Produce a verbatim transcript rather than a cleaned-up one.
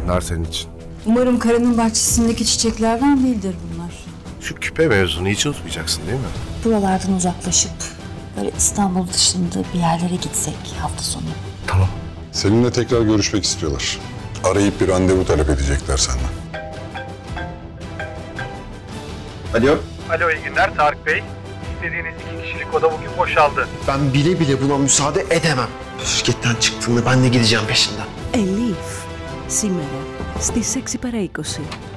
Bunlar senin için. Umarım karının bahçesindeki çiçeklerden değildir bunlar. Şu küpe mevzunu hiç unutmayacaksın değil mi? Buralardan uzaklaşıp böyle İstanbul dışında bir yerlere gitsek hafta sonu. Tamam. Seninle tekrar görüşmek istiyorlar. Arayıp bir randevu talep edecekler senden. Alo. Alo, iyi günler Tarık Bey. İstediğiniz iki kişilik oda bugün boşaldı. Ben bile bile buna müsaade edemem. Şirketten çıktığında ben de gideceğim peşinden. Elif, σήμερα στις έξι παρά είκοσι.